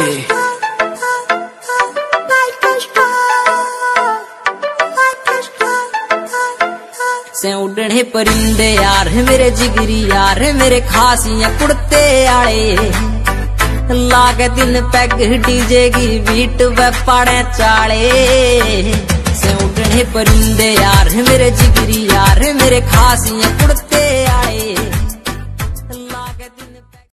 से उड़ने परिंदे यार मेरे जिगरी यार मेरे खासियां कुड़ते आले लागे दिन पैग डीजे की बीट व पाड़े चाले। से उड़ने परिंदे यार मेरे जिगरी यार मेरे खासियां कुड़ते